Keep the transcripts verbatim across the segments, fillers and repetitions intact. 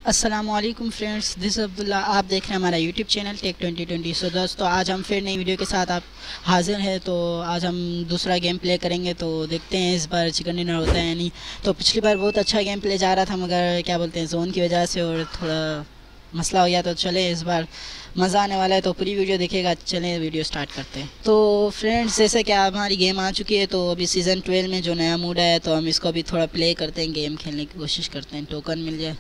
अस्सलामुअलैकुम friends, this Abdullah. आप देख रहे हैं हमारा YouTube channel Tech Twenty Twenty. So दोस्तों, आज हम फिर नई वीडियो के साथ आप हाजिर हैं। तो आज हम दूसरा गेम प्ले करेंगे, तो देखते हैं इस बार चिकन डिनर होता है या नहीं। तो पिछली बार बहुत अच्छा गेम प्ले जा रहा था, मगर क्या बोलते हैं जोन की वजह से और थोड़ा मसला हो गया। तो चले इस बार मज़ा आने वाला है, तो पूरी वीडियो देखिएगा। चलें वीडियो स्टार्ट करते हैं। तो फ्रेंड्स, जैसे कि अब हमारी गेम आ चुकी है, तो अभी सीज़न ट्वेल्व में जो नया मूड है, तो हम इसको अभी थोड़ा प्ले करते हैं, गेम खेलने की कोशिश करते हैं, टोकन मिल जाए।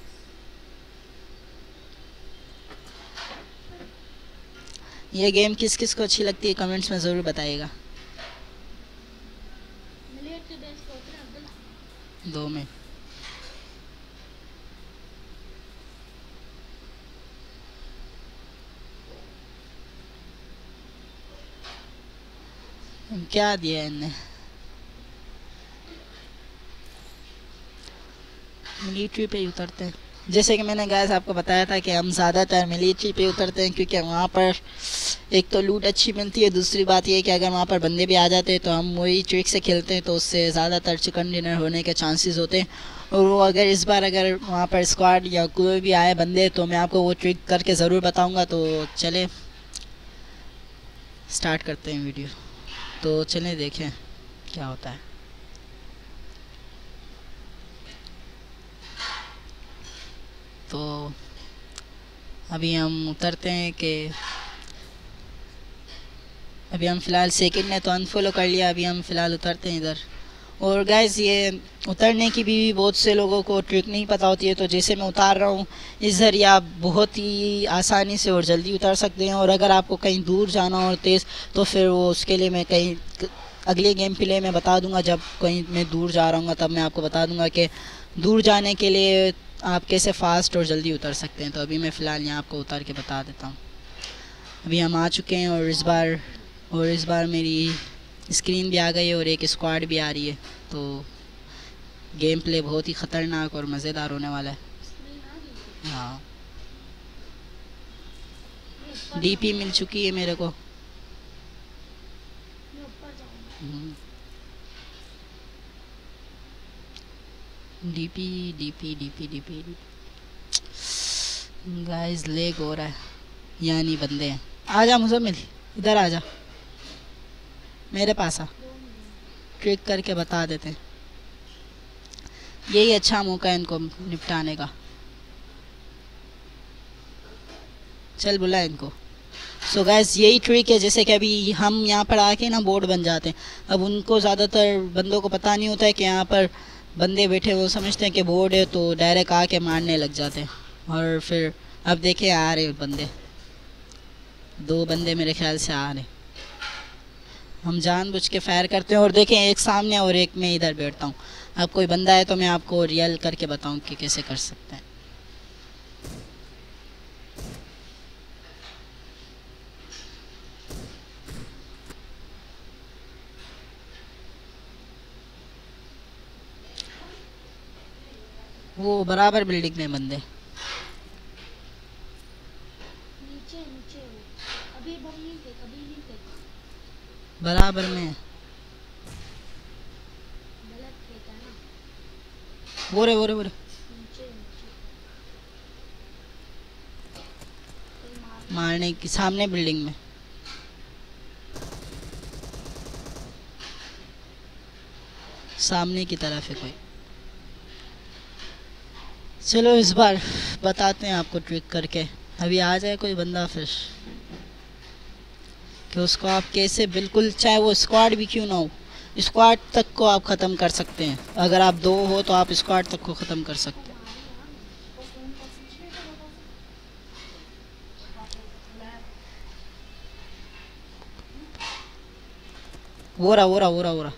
ये गेम किस किस को अच्छी लगती है कमेंट्स में ज़रूर बताइएगा। दो में क्या दिया इनने? मिलिट्री पे ही उतरते हैं। जैसे कि मैंने गाइस आपको बताया था कि हम ज़्यादातर मिलिट्री पे उतरते हैं, क्योंकि वहाँ पर एक तो लूट अच्छी मिलती है, दूसरी बात ये है कि अगर वहाँ पर बंदे भी आ जाते हैं तो हम वही ट्रिक से खेलते हैं, तो उससे ज़्यादातर चिकन डिनर होने के चांसेस होते हैं। और वो अगर इस बार अगर वहाँ पर स्क्वाड या कोई भी आए बंदे, तो मैं आपको वो ट्रिक करके ज़रूर बताऊँगा। तो चले स्टार्ट करते हैं वीडियो। तो चलें देखें क्या होता है। तो अभी हम उतरते हैं कि अभी हम फ़िलहाल सेकंड ने तो अनफॉलो कर लिया। अभी हम फ़िलहाल उतरते हैं इधर। और गाइस, ये उतरने की भी बहुत से लोगों को ट्रिक नहीं पता होती है, तो जैसे मैं उतार रहा हूँ, इस ज़रिए आप बहुत ही आसानी से और जल्दी उतर सकते हैं। और अगर आपको कहीं दूर जाना हो तेज़, तो फिर वो उसके लिए मैं कहीं अगले गेम प्ले में बता दूंगा। जब कहीं मैं दूर जा रहा हूँ तब मैं आपको बता दूंगा कि दूर जाने के लिए आप कैसे फ़ास्ट और जल्दी उतर सकते हैं। तो अभी मैं फ़िलहाल यहाँ आपको उतर के बता देता हूँ। अभी हम आ चुके हैं, और इस बार और इस बार मेरी स्क्रीन भी आ गई है और एक स्क्वाड भी आ रही है। तो गेम प्ले बहुत ही ख़तरनाक और मज़ेदार होने वाला है। हाँ, डीपी मिल चुकी है मेरे को। DP DP DP DP guys, lag हो रहा है, यानी बंदे हैं। आजा मुज़म्मिल, इधर आजा, मेरे पास आ, ट्रिक करके बता देते हैं। यही अच्छा मौका है इनको निपटाने का। चल बुला इनको। सो गैस, यही ट्रिक है। जैसे कि अभी हम यहाँ पर आके ना बोर्ड बन जाते हैं। अब उनको ज़्यादातर बंदों को पता नहीं होता है कि यहाँ पर बंदे बैठे, वो समझते हैं कि बोर्ड है, तो डायरेक्ट आके मारने लग जाते हैं। और फिर अब देखे आ रहे बंदे, दो बंदे मेरे ख्याल से आ रहे। हम जानबूझ के फायर करते हैं, और देखें एक सामने और एक मैं इधर बैठता हूँ। अब कोई बंदा है तो मैं आपको रियल करके बताऊँ कि कैसे कर सकते हैं। वो बराबर बिल्डिंग में बंदे, नीचे नीचे वो अभी बम नहीं फेंक, अभी नहीं फेंक, बराबर में। गलत फेंका ना। वो रे वो रे वो रे नीचे नीचे कोई मार मारने की सामने बिल्डिंग में। सामने की तरफ है कोई। चलो इस बार बताते हैं आपको ट्रिक करके। अभी आ जाए कोई बंदा, फिर कि उसको आप कैसे, बिल्कुल चाहे वो स्क्वाड भी क्यों ना हो, स्क्वाड तक को आप ख़त्म कर सकते हैं। अगर आप दो हो तो आप स्क्वाड तक को ख़त्म कर सकते हैं। वो रहा वो रहा वो रहा वो रहा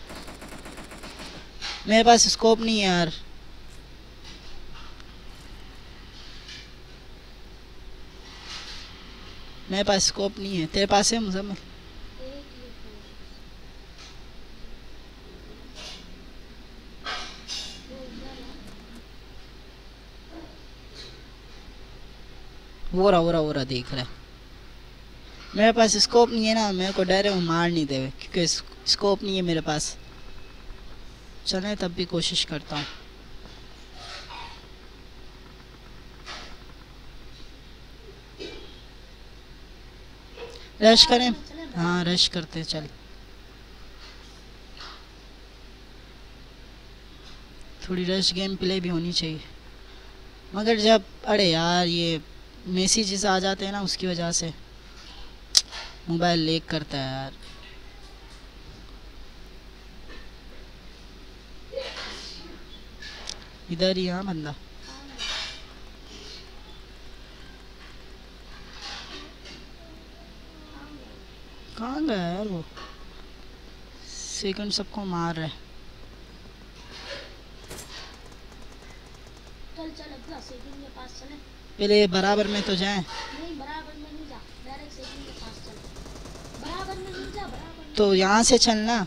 मेरे पास स्कोप नहीं है यार। मेरे पास स्कोप नहीं है, तेरे पास है मुझे? वो रहा वो रहा वो रहा देख रहा है। मेरे पास स्कोप नहीं है ना, मेरे को डर है वो मार नहीं देवे, क्योंकि स्कोप नहीं है मेरे पास। चलें तब भी कोशिश करता हूँ। रश करें? चले, चले, हाँ रश करते चल। थोड़ी रश गेम प्ले भी होनी चाहिए, मगर जब अरे यार ये मैसेजेस आ जाते हैं ना उसकी वजह से मोबाइल लेग करता है यार। इधर ही हाँ बंदा। कहाँ गया यार वो? सेकंड सबको मार रहा है। चल चल अगला सेकंड के पास चले। पहले बराबर में तो जाएं। नहीं बराबर में नहीं जा, डायरेक्ट सेकंड के पास चल। बराबर में नहीं जा, बराबर में। तो यहाँ से चलना।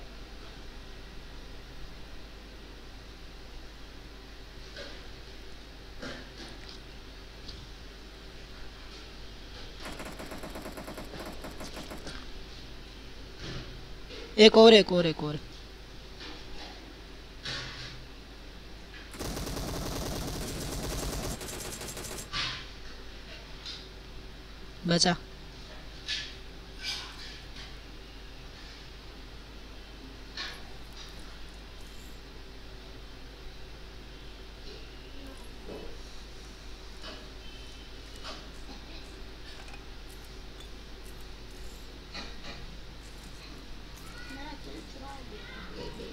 एक और एक और एक और बचा। मेरा किल चुरा लिया।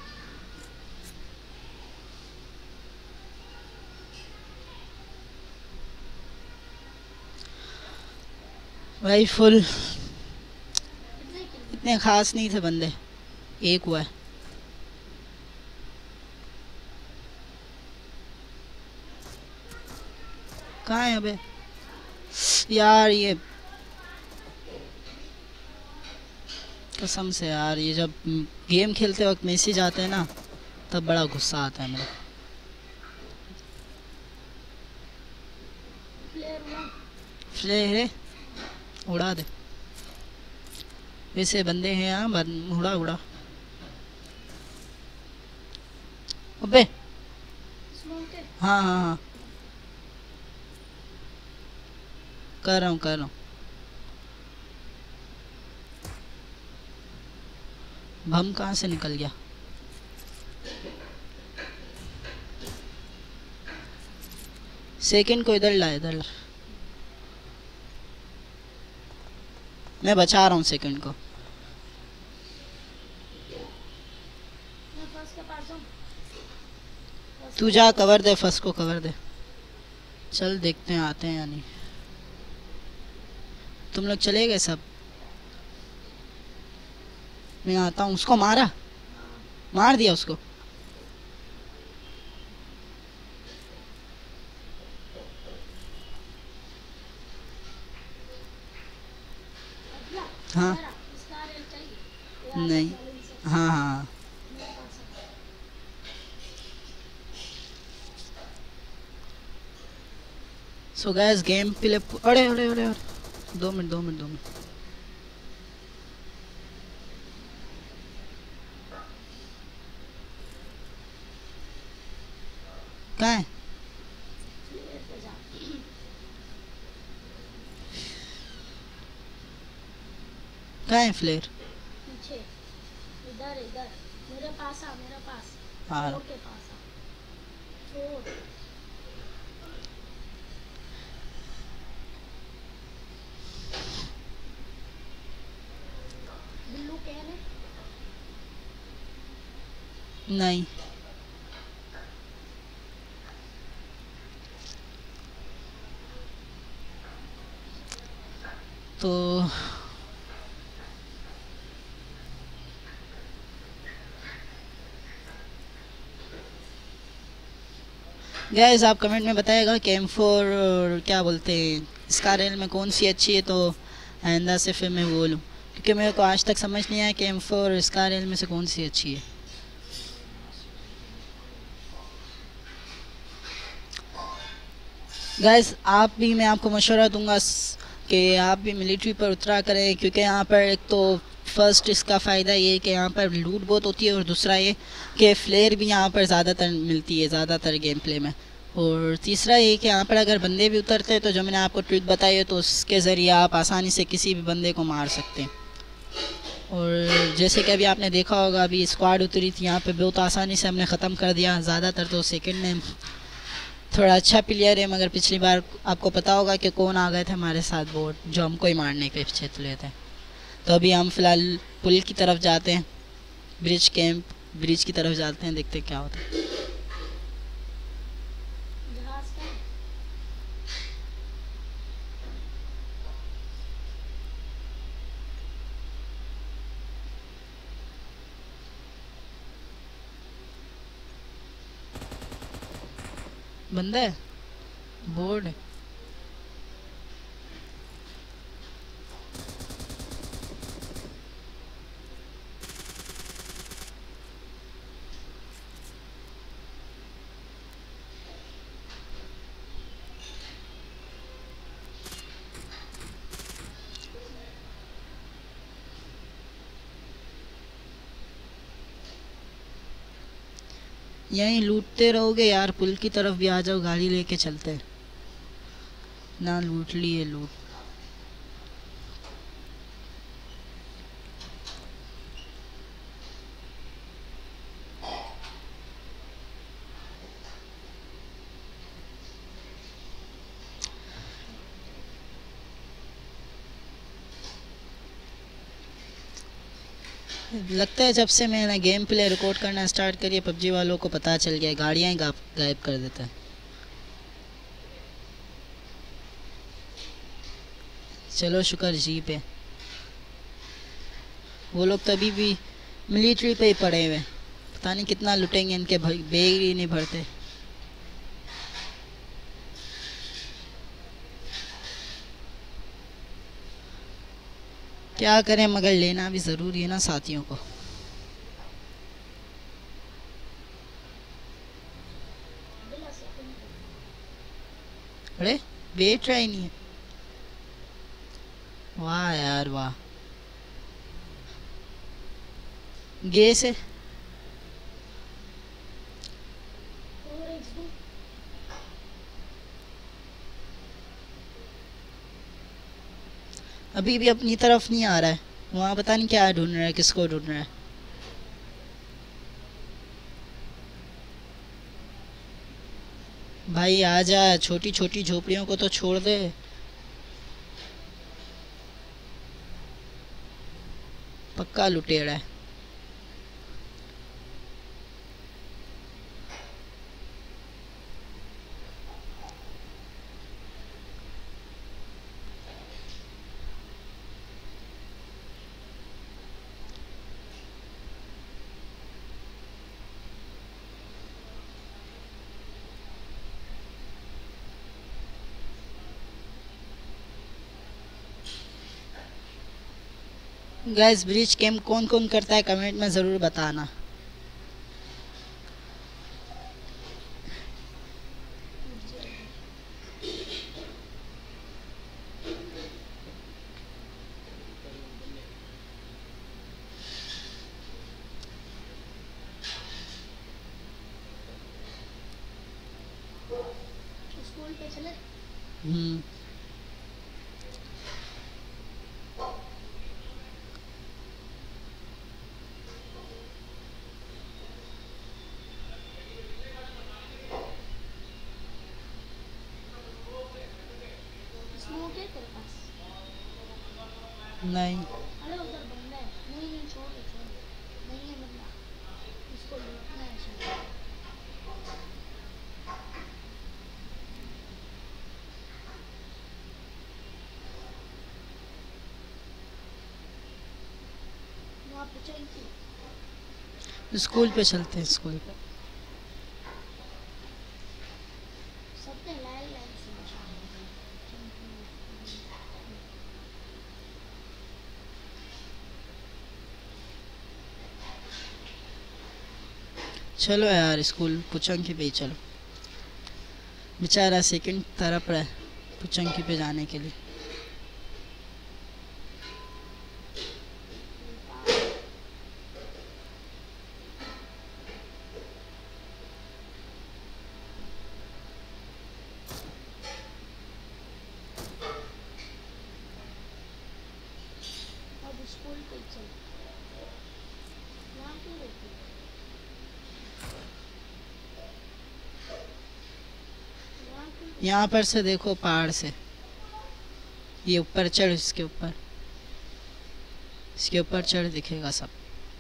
भाई फुल कितने किल? इतने खास नहीं थे बंदे, एक हुआ है। कहाँ है अबे यार ये? कसम से यार ये जब गेम खेलते वक्त मैसेज आते हैं ना तब बड़ा गुस्सा आता है मेरा। Player one. फ्लेयर उड़ा दे। वैसे बंदे हैं यहाँ बन- उड़ा उड़ा। अबे स्मोक है। हाँ हाँ हाँ कर रहा हूँ कर रहा हूँ। बम कहाँ से निकल गया? सेकंड को इधर ला, इधर ला। मैं बचा रहा हूँ सेकंड को। मैं फर्स्ट के पास हूँ। फर्स्ट तू जा कवर दे, फर्स्ट को कवर दे। चल देखते हैं आते हैं या नहीं। तुम लोग चले गए सब? मैं आता हूँ। उसको मारा? मार दिया उसको? अगला हाँ मेरा इसका रेल चाहिए। नहीं। हाँ हाँ मेरे पास है। So guys game play. अरे अरे अरे अरे दो मिनट दो मिनट दो मिनट। कहाँ है? प्लेयर पे जा। कहाँ है फ्लेयर? पीछे इधर इधर मेरे पास आ, मेरे पास। हाँ फ्लोर के पास आ। फ्लोर। बिल्लू कैन है। नहीं। तो गैस आप कमेंट में बताइएगा कि एम फोर क्या बोलते हैं इसका रेल में कौन सी अच्छी है, तो आइंदा से फिर मैं बोलूँ, क्योंकि मेरे को आज तक समझ नहीं आया कि एम फोर इसका रेल में से कौन सी अच्छी है। गैस आप भी, मैं आपको मशवरा दूंगा स- कि आप भी मिलिट्री पर उतरा करें, क्योंकि यहाँ पर एक तो फर्स्ट इसका फ़ायदा ये है कि यहाँ पर लूट बहुत होती है, और दूसरा ये कि फ्लेयर भी यहाँ पर ज़्यादातर मिलती है ज़्यादातर गेम प्ले में। और तीसरा ये कि यहाँ पर अगर बंदे भी उतरते हैं तो जो मैंने आपको ट्रिक बताई है तो उसके ज़रिए आप आसानी से किसी भी बंदे को मार सकते हैं। और जैसे कि अभी आपने देखा होगा, अभी स्क्वाड उतरी थी यहाँ पे, बहुत आसानी से हमने ख़त्म कर दिया। ज़्यादातर तो सेकंड में थोड़ा अच्छा प्लेयर है, मगर पिछली बार आपको पता होगा कि कौन आ गए थे हमारे साथ बोट, जो हमको ही मारने के पीछे तुले थे। तो अभी हम फ़िलहाल पुल की तरफ जाते हैं, ब्रिज कैंप ब्रिज की तरफ जाते हैं, देखते हैं क्या होता है। जहाज का बंदा है, बोर्ड है। यहीं लूटते रहोगे यार, पुल की तरफ भी आ जाओ, गाड़ी लेके चलते हैं ना। लूट लिए लूट। लगता है जब से मैंने गेम प्ले रिकॉर्ड करना स्टार्ट करी है, पबजी वालों को पता चल गया, गाड़ियाँ ही गा, गायब कर देता है। चलो शुक्र जी पे, वो लोग तो अभी भी मिलिट्री पे ही पड़े हुए, पता नहीं कितना लुटेंगे, इनके बैग ही नहीं भरते। क्या करें, मगर लेना भी ज़रूरी है ना साथियों को। बिला सेकंड अरे वेट रहा ही नहीं है। वाह यार वाह, गे से और एक्स दो अभी भी अपनी तरफ नहीं आ रहा है, वहाँ पता नहीं क्या ढूंढ रहा है, किसको ढूंढ रहा है। भाई आजा, छोटी छोटी झोपड़ियों को तो छोड़ दे। पक्का लुटेरा है। गैस ब्रिज कैंप कौन कौन करता है कमेंट में ज़रूर बताना। स्कूल पे चले हम्म स्मोक है तेरे पास? नहीं, अरे उधर बंदा है। नहीं नहीं छोड़ दे छोड़ दे, नहीं है बंदा, इसको लूटना है शायद। वहाँ पे चल स्कूल पे चलते हैं, स्कूल पे। सबने लाइन लाइन से बचा। चलो यार स्कूल पुचंकी पे ही चलो, बेचारा सेकंड तरफ रहा है पुचंकी पे जाने के लिए। पे ही चल। यहाँ क्यों रहती है? यहाँ क्यों रहती यहाँ पर से देखो, पहाड़ से ये ऊपर चढ़, इसके ऊपर, इसके ऊपर चढ़, दिखेगा सब।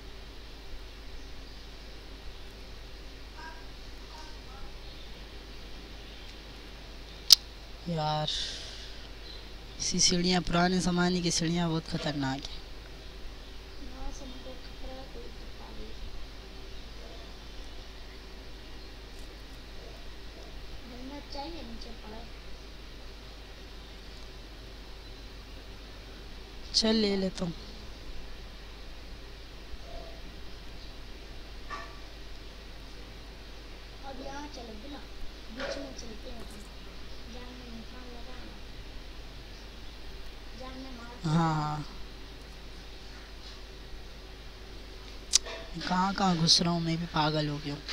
यार इसी सीढ़ियाँ, पुराने ज़माने की सीढ़ियाँ बहुत खतरनाक है। यहाँ से हमको खतरा है, कोई तो पागल हेलमेट चाहिए, नीचे पड़ा है। चल ले लेता हूँ। अब यहाँ चलोगे ना, बीच में चलते हैं अपन। जान में निशान लगा है ना, जान में मार। हाँ हाँ, कहाँ कहाँ घुस रहा हूँ, मैं भी पागल हो गया हूँ।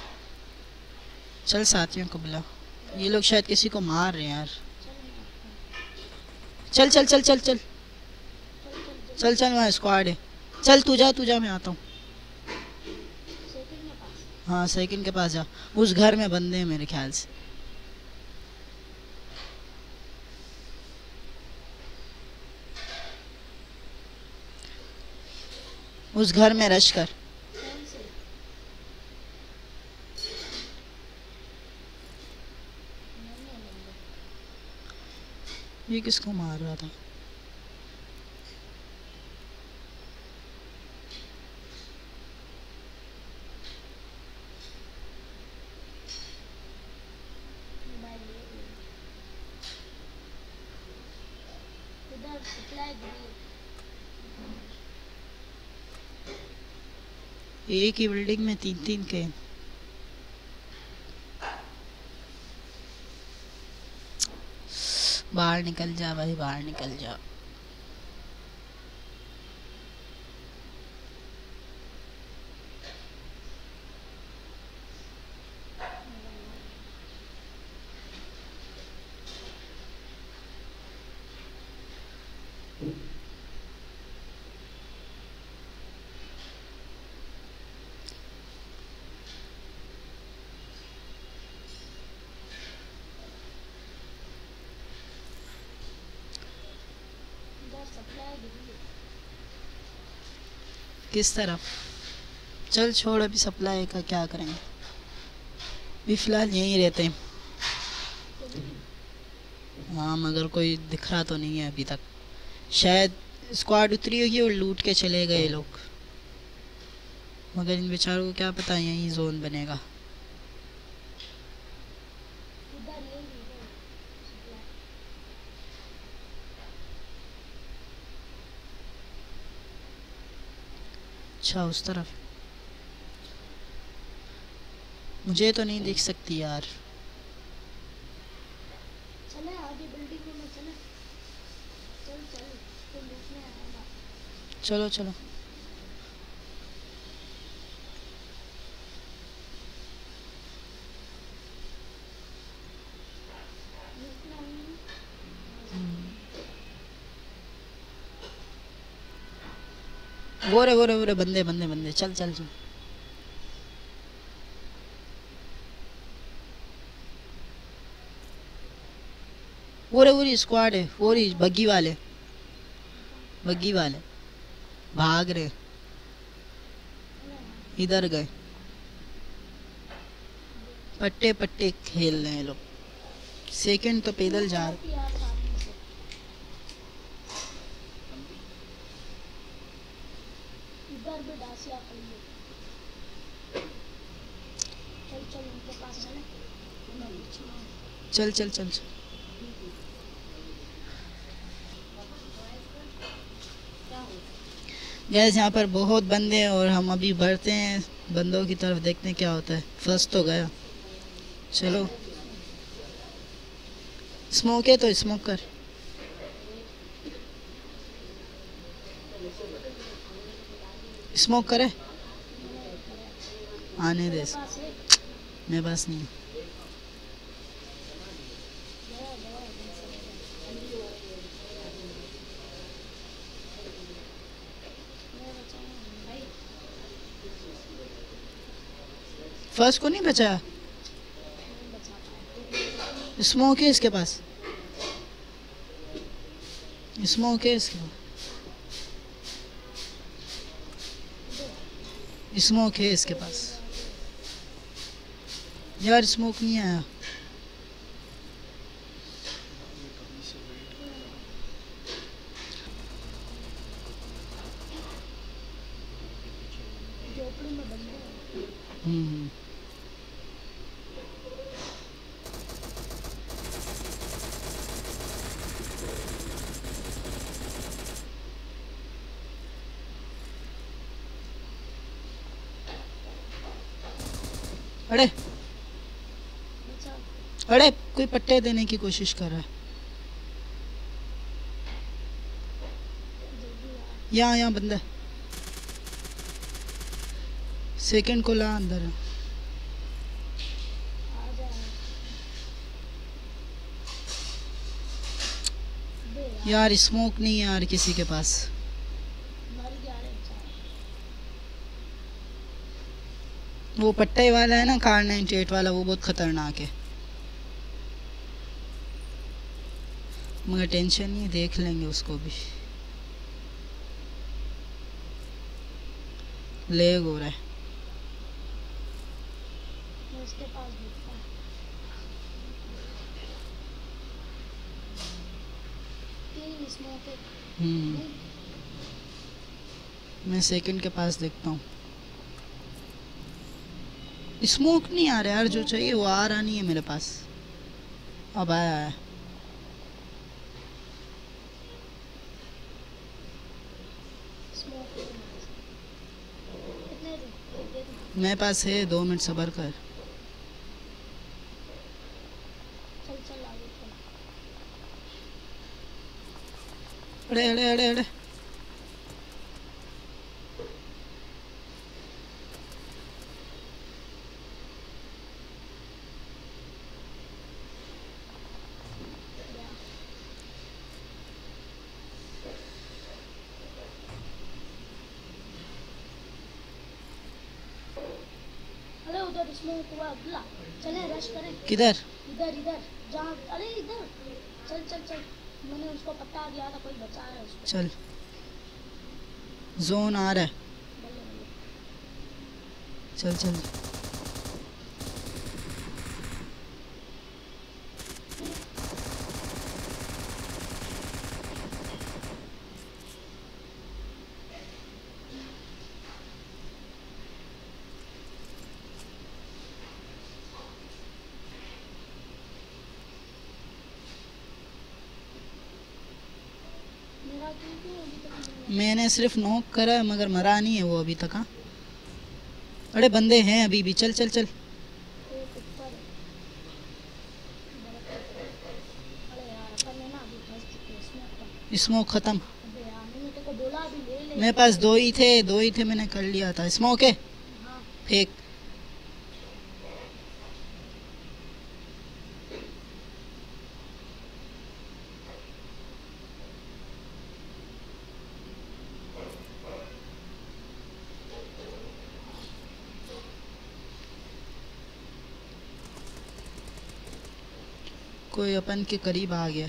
चल साथियों को बुला, ये लोग शायद किसी को मार रहे हैं यार। चल चल ना, चल चल चल चल चल चल चल चल, वहाँ स्क्वाड है। चल तू जा, तू जा, मैं आता हूँ। साइकिल के पास। हाँ साइकिल के पास जा, उस घर में बंदे हैं मेरे ख्याल से। उस घर में रश कर। कौन से? नहीं है बंदे। ये किसको मार रहा था? मोबाइल ले ले। इधर सप्लाई गिरी। एक ही बिल्डिंग में तीन तीन के। बाहर निकल जा भाई, बाहर निकल जा। इधर सप्लाई गिरी। किस तरफ? चल छोड़, अभी सप्लाई का क्या करेंगे, अभी फिलहाल यहीं रहते हैं। हाँ मगर कोई दिख रहा तो नहीं है अभी तक। शायद स्क्वाड उतरी होगी और लूट के चले गए लोग, मगर इन बेचारों को क्या पता यहीं जोन बनेगा। इधर ले ली इधर सप्लाई। अच्छा उस तरफ, मुझे तो नहीं दिख सकती यार। चले आगे बिल्डिंग में चले। चल चल, तो लूटने आएगा। चलो चलो। लूटना नहीं। वो रे वो रे वो रे, बंदे बंदे बंदे, चल चल चल। वो रे वो रे स्क्वाड है, वो रे बग्गी वाले, बग्गी वाले भाग रहे, इधर गए, पट्टे पट्टे खेल रहे हैं लोग। सेकंड तो पैदल जा रहे। यार सामने से। इधर भी डासिया पड़ी है। चल चल उनके पास चले। उधर पीछे में। चल चल चल चल। गैस यहाँ पर बहुत बंदे हैं और हम अभी बढ़ते हैं बंदों की तरफ, देखते हैं क्या होता है। फर्स्ट तो गया, चलो। स्मोक है तो स्मोक कर। स्मोक करे, आने दे। पास है। मेरे पास नहीं। गया गया इधर से गया। फर्स्ट को नहीं बचाया? नहीं बचा पाया। स्मोक है इसके पास, स्मोक है इसके पास, स्मोक है इसके पास। यार स्मोक नहीं आया। झोपड़ी में बंद है। हम्म अरे बचा। अरे कोई पट्टे देने की कोशिश कर रहा है। जल्दी आ। यहाँ यहाँ बंदा है। सेकंड को ला अंदर। आ जा। दे यार। यार स्मोक नहीं है यार किसी के पास। मर गया रे बेचारा। वो पट्टे वाला है ना, कार नाइन्टी एट वाला, वो बहुत खतरनाक है। मगर टेंशन नहीं, देख लेंगे उसको भी। लेग हो रहा है। मैं इसके पास देखता हूँ। तीन स्मोक है। हम्म नहीं, मैं सेकंड के पास देखता हूँ। स्मोक नहीं आ रहा यार, जो चाहिए वो आ रहा नहीं है मेरे पास। अब आया है। स्मोक है मेरे पास। कितने दे? एक दे दो। मेरे पास है, दो मिनट सब्र कर। चल चल आगे चल। अरे अरे अरे अरे अरे उधर स्मोक हुआ अगला। चले रश करें। किधर? इधर इधर जहाँ, अरे इधर। चल चल चल। मैंने उसको पट्टा दिया था, कोई बचा है उसको। चल, जोन आ रहा है। बल्ले बल्ले। चल चल। मेरा क्यों क्यों अभी तक नहीं मैंने सिर्फ नॉक करा है, मगर मरा नहीं है वो अभी तक। हाँ, अरे बंदे हैं अभी भी। चल चल चल। आया? एक ऊपर है। बड़ा ऊपर। अरे यार अपन है ना अभी फंस चुके हैं स्मोक का। स्मोक खत्म। अबे यार मैंने तेरे को बोला अभी ले ले। मेरे पास दो ही थे, दो ही थे, मैंने कर लिया था। स्मोक है, हाँ। फेंक। कोई अपन के करीब आ गया।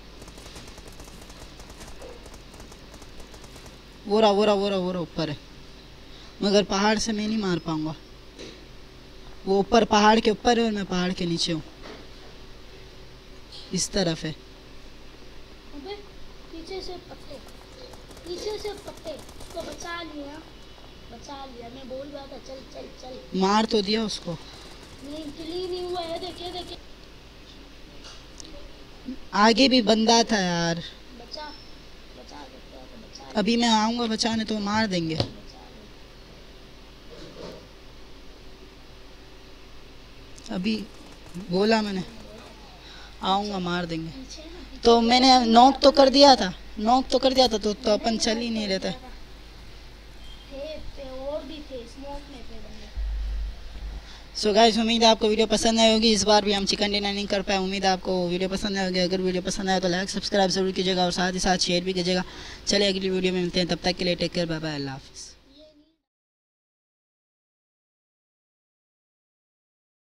वो रहा वो रहा वो रहा वो रहा ऊपर है, मगर पहाड़ से मैं नहीं मार पाऊंगा। वो ऊपर पहाड़ के ऊपर है और मैं पहाड़ के नीचे हूँ। इस तरफ है। अबे पीछे से पत्ते, पीछे से पत्ते। तो बचा लिया, बचा लिया। मैं बोल रहा था चल चल चल। मार तो दिया उसको। नहीं क्लीन नहीं हुआ है। देखिए देखिए। आगे भी बंदा था यार। बचा बचा देते हैं तो बचा। अभी मैं आऊंगा बचाने तो मार देंगे। बचा ले। अभी बोला मैंने, आऊंगा मार देंगे। पीछे ना पीछे। तो मैंने नॉक तो कर दिया था, नॉक तो कर दिया था, तो, तो अपन चल ही नहीं रहता। थे थे और भी थे स्मोक में थे बंदे। सो गाइस, उम्मीद है आपको वीडियो पसंद आई होगी। इस बार भी हम चिकन डिनर नहीं कर पाए। उम्मीद है आपको वीडियो पसंद आई होगी। अगर वीडियो पसंद आए तो लाइक सब्सक्राइब जरूर कीजिएगा और साथ ही साथ शेयर भी कीजिएगा। चलिए अगली वीडियो में मिलते हैं, तब तक के लिए टेक केयर, बाय बाय, अल्लाह हाफिज़।